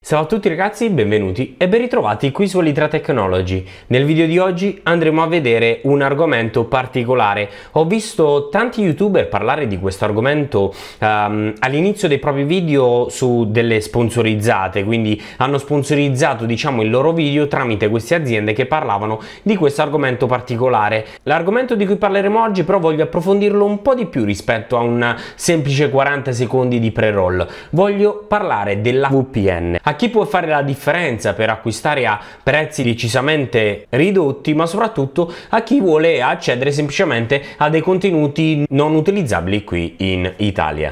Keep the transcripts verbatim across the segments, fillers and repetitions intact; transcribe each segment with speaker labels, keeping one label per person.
Speaker 1: Ciao a tutti ragazzi, benvenuti e ben ritrovati qui su Elytra Technology. Nel video di oggi andremo a vedere un argomento particolare. Ho visto tanti youtuber parlare di questo argomento um, all'inizio dei propri video su delle sponsorizzate, quindi hanno sponsorizzato diciamo il loro video tramite queste aziende che parlavano di questo argomento particolare. L'argomento di cui parleremo oggi però voglio approfondirlo un po' di più rispetto a un semplice quaranta secondi di pre-roll. Voglio parlare della V P N. A chi può fare la differenza per acquistare a prezzi decisamente ridotti, ma soprattutto a chi vuole accedere semplicemente a dei contenuti non utilizzabili qui in Italia.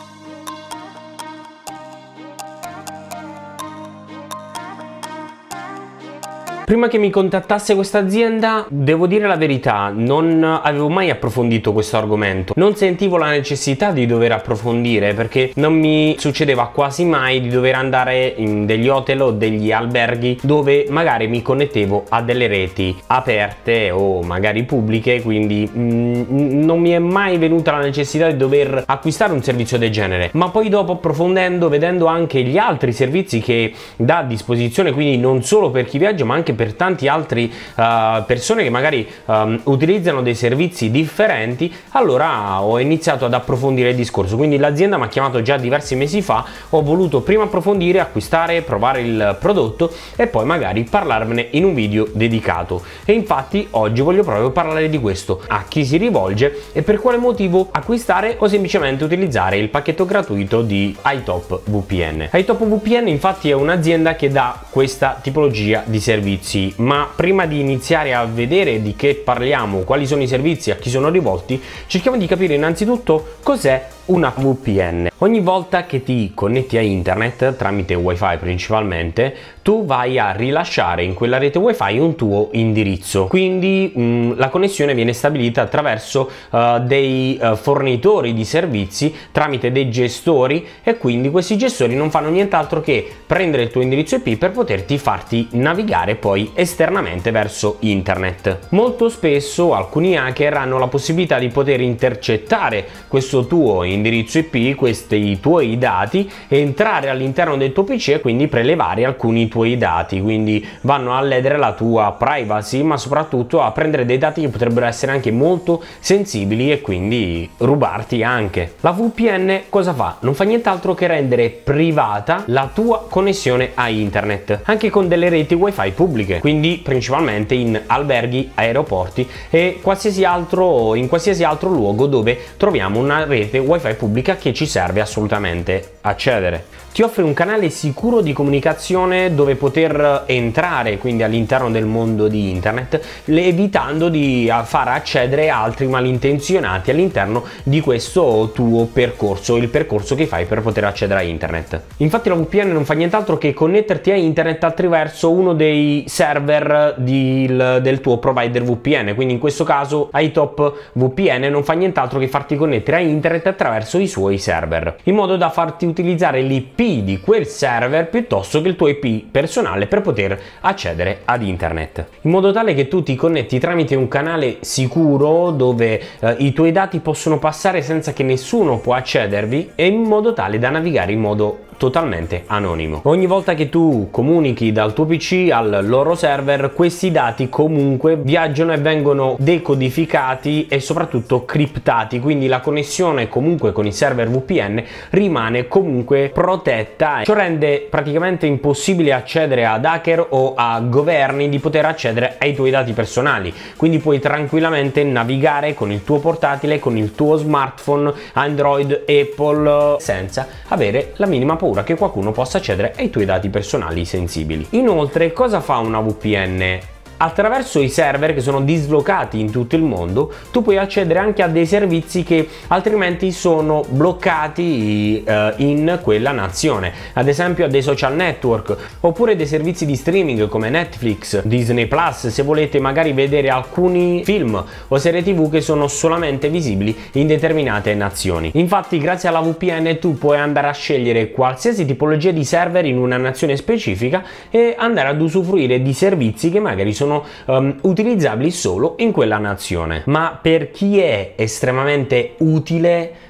Speaker 1: Prima che mi contattasse questa azienda, devo dire la verità, non avevo mai approfondito questo argomento. Non sentivo la necessità di dover approfondire perché non mi succedeva quasi mai di dover andare in degli hotel o degli alberghi dove magari mi connettevo a delle reti aperte o magari pubbliche, quindi mm, non mi è mai venuta la necessità di dover acquistare un servizio del genere. Ma poi dopo, approfondendo, vedendo anche gli altri servizi che dà a disposizione, quindi non solo per chi viaggia ma anche per tanti altri uh, persone che magari um, utilizzano dei servizi differenti, allora ho iniziato ad approfondire il discorso. Quindi l'azienda mi ha chiamato già diversi mesi fa, ho voluto prima approfondire, acquistare, provare il prodotto e poi magari parlarvene in un video dedicato. E infatti oggi voglio proprio parlare di questo, a chi si rivolge e per quale motivo acquistare o semplicemente utilizzare il pacchetto gratuito di iTop V P N. iTop V P N infatti è un'azienda che dà questa tipologia di servizi. Ma prima di iniziare a vedere di che parliamo, quali sono i servizi, a chi sono rivolti, cerchiamo di capire innanzitutto cos'è una V P N. Ogni volta che ti connetti a internet tramite wifi principalmente, tu vai a rilasciare in quella rete wifi un tuo indirizzo, quindi mh, la connessione viene stabilita attraverso uh, dei uh, fornitori di servizi tramite dei gestori, e quindi questi gestori non fanno nient'altro che prendere il tuo indirizzo I P per poterti farti navigare poi esternamente verso internet. Molto spesso alcuni hacker hanno la possibilità di poter intercettare questo tuo indirizzo I P, questi tuoi dati, entrare all'interno del tuo P C e quindi prelevare alcuni tuoi dati, quindi vanno a ledere la tua privacy, ma soprattutto a prendere dei dati che potrebbero essere anche molto sensibili e quindi rubarti anche. La V P N cosa fa? Non fa nient'altro che rendere privata la tua connessione a internet, anche con delle reti wifi pubbliche, quindi principalmente in alberghi, aeroporti e qualsiasi altro, in qualsiasi altro luogo dove troviamo una rete wifi pubblica che ci serve assolutamente accedere. Ti offre un canale sicuro di comunicazione dove poter entrare quindi all'interno del mondo di internet, evitando di far accedere altri malintenzionati all'interno di questo tuo percorso, il percorso che fai per poter accedere a internet. Infatti la V P N non fa nient'altro che connetterti a internet attraverso uno dei server di, il, del tuo provider V P N, quindi in questo caso iTop V P N non fa nient'altro che farti connettere a internet attraverso i suoi server, in modo da farti utilizzare l'I P di quel server piuttosto che il tuo I P personale per poter accedere ad internet, in modo tale che tu ti connetti tramite un canale sicuro dove eh, i tuoi dati possono passare senza che nessuno può accedervi, e in modo tale da navigare in modo totalmente anonimo. Ogni volta che tu comunichi dal tuo P C al loro server, questi dati comunque viaggiano e vengono decodificati e soprattutto criptati, quindi la connessione comunque con il server V P N rimane comunque protetta. Ciò rende praticamente impossibile accedere ad hacker o a governi di poter accedere ai tuoi dati personali, quindi puoi tranquillamente navigare con il tuo portatile, con il tuo smartphone Android, Apple, senza avere la minima paura che qualcuno possa accedere ai tuoi dati personali sensibili. Inoltre, cosa fa una V P N? Attraverso i server che sono dislocati in tutto il mondo, tu puoi accedere anche a dei servizi che altrimenti sono bloccati eh, in quella nazione, ad esempio a dei social network oppure dei servizi di streaming come Netflix, Disney Plus, se volete magari vedere alcuni film o serie tv che sono solamente visibili in determinate nazioni. Infatti, grazie alla V P N tu puoi andare a scegliere qualsiasi tipologia di server in una nazione specifica e andare ad usufruire di servizi che magari sono sono um, utilizzabili solo in quella nazione. Ma per chi è estremamente utile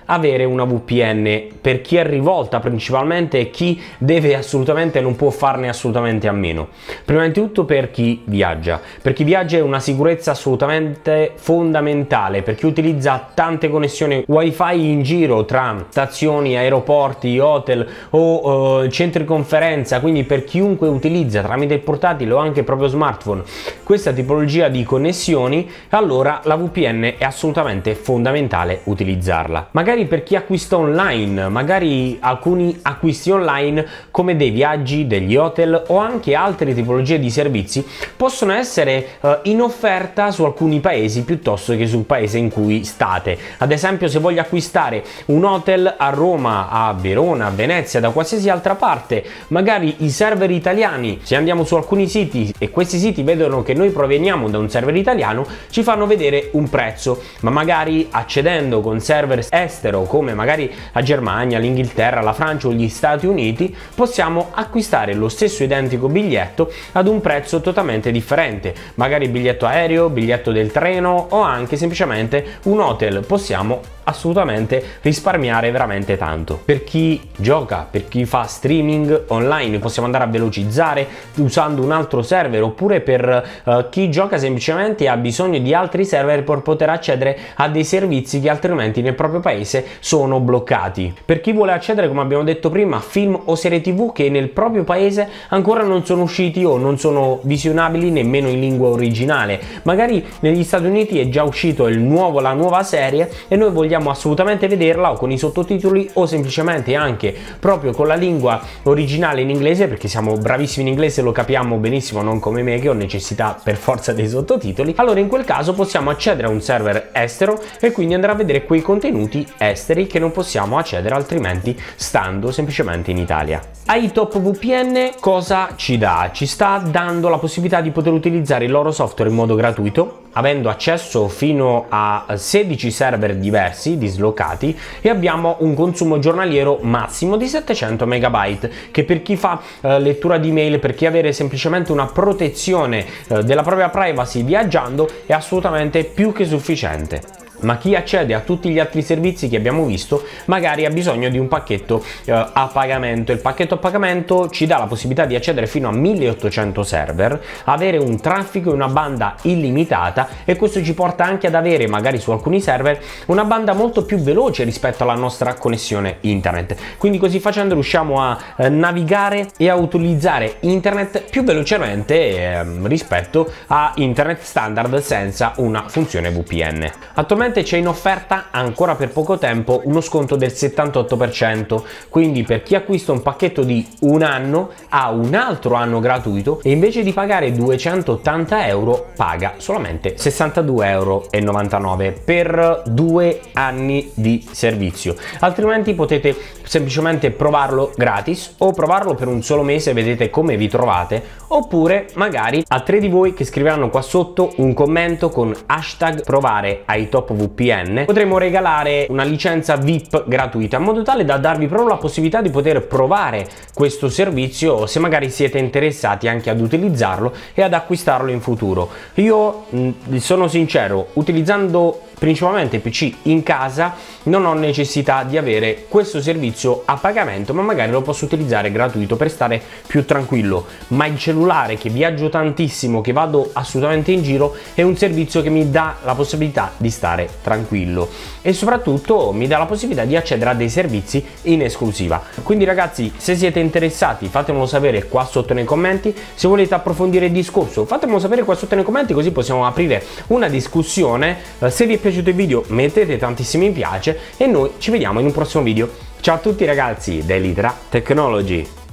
Speaker 1: avere una V P N per chi è rivolta principalmente e chi deve assolutamente, non può farne assolutamente a meno. Prima di tutto per chi viaggia. Per chi viaggia è una sicurezza assolutamente fondamentale, per chi utilizza tante connessioni wifi in giro tra stazioni, aeroporti, hotel o uh, centri conferenza, quindi per chiunque utilizza tramite il portatile o anche il proprio smartphone questa tipologia di connessioni, allora la V P N è assolutamente fondamentale utilizzarla. Magari per chi acquista online, magari alcuni acquisti online come dei viaggi, degli hotel o anche altre tipologie di servizi possono essere uh, in offerta su alcuni paesi piuttosto che sul paese in cui state. Ad esempio, se voglio acquistare un hotel a Roma, a Verona, a Venezia, da qualsiasi altra parte, magari i server italiani, se andiamo su alcuni siti e questi siti vedono che noi proveniamo da un server italiano, ci fanno vedere un prezzo, ma magari accedendo con server estero come magari la Germania, l'Inghilterra, la Francia o gli Stati Uniti, possiamo acquistare lo stesso identico biglietto ad un prezzo totalmente differente, magari biglietto aereo, biglietto del treno o anche semplicemente un hotel. Possiamo assolutamente risparmiare veramente tanto. Per chi gioca, per chi fa streaming online, possiamo andare a velocizzare usando un altro server, oppure per uh, chi gioca semplicemente e ha bisogno di altri server per poter accedere a dei servizi che altrimenti nel proprio paese sono bloccati. Per chi vuole accedere, come abbiamo detto prima, a film o serie tv che nel proprio paese ancora non sono usciti o non sono visionabili nemmeno in lingua originale, magari negli Stati Uniti è già uscito il nuovo, la nuova serie e noi vogliamo assolutamente vederla o con i sottotitoli o semplicemente anche proprio con la lingua originale in inglese, perché siamo bravissimi in inglese, lo capiamo benissimo, non come me che ho necessità per forza dei sottotitoli. Allora in quel caso possiamo accedere a un server estero e quindi andare a vedere quei contenuti esteri che non possiamo accedere altrimenti stando semplicemente in Italia. iTop V P N cosa ci dà? Ci sta dando la possibilità di poter utilizzare il loro software in modo gratuito, avendo accesso fino a sedici server diversi dislocati, e abbiamo un consumo giornaliero massimo di settecento megabyte che per chi fa eh, lettura di mail, per chi avere semplicemente una protezione eh, della propria privacy viaggiando, è assolutamente più che sufficiente. Ma chi accede a tutti gli altri servizi che abbiamo visto magari ha bisogno di un pacchetto eh, a pagamento. Il pacchetto a pagamento ci dà la possibilità di accedere fino a milleottocento server, avere un traffico e una banda illimitata, e questo ci porta anche ad avere magari su alcuni server una banda molto più veloce rispetto alla nostra connessione internet. Quindi così facendo riusciamo a eh, navigare e a utilizzare internet più velocemente eh, rispetto a internet standard senza una funzione V P N. Attualmente c'è in offerta ancora per poco tempo uno sconto del settantotto per cento, quindi per chi acquista un pacchetto di un anno ha un altro anno gratuito e invece di pagare duecentottanta euro paga solamente sessantadue euro e novantanove per due anni di servizio. Altrimenti potete semplicemente provarlo gratis o provarlo per un solo mese, vedete come vi trovate, oppure magari a tre di voi che scriveranno qua sotto un commento con hashtag provare iTop V P N potremo regalare una licenza V I P gratuita, in modo tale da darvi proprio la possibilità di poter provare questo servizio, se magari siete interessati anche ad utilizzarlo e ad acquistarlo in futuro. Io mh, sono sincero, utilizzando principalmente P C in casa non ho necessità di avere questo servizio a pagamento, ma magari lo posso utilizzare gratuito per stare più tranquillo. Ma il cellulare, che viaggio tantissimo, che vado assolutamente in giro, è un servizio che mi dà la possibilità di stare tranquillo e soprattutto mi dà la possibilità di accedere a dei servizi in esclusiva. Quindi ragazzi, se siete interessati fatemelo sapere qua sotto nei commenti, se volete approfondire il discorso fatemelo sapere qua sotto nei commenti, così possiamo aprire una discussione. Se vi è piaciuto il video mettete tantissimi mi piace e noi ci vediamo in un prossimo video. Ciao a tutti ragazzi dell'Hydra Technology.